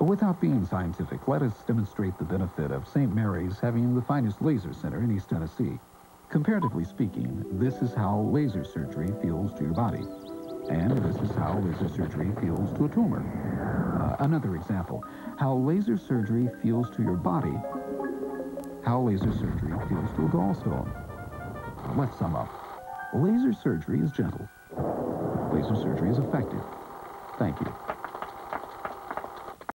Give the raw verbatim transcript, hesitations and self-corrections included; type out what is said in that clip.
Without being scientific, let us demonstrate the benefit of Saint Mary's having the finest laser center in East Tennessee. Comparatively speaking, this is how laser surgery feels to your body. And this is how laser surgery feels to a tumor. Uh, another example, how laser surgery feels to your body, how laser surgery feels to a gallstone. Let's sum up. Laser surgery is gentle. Laser surgery is effective. Thank you.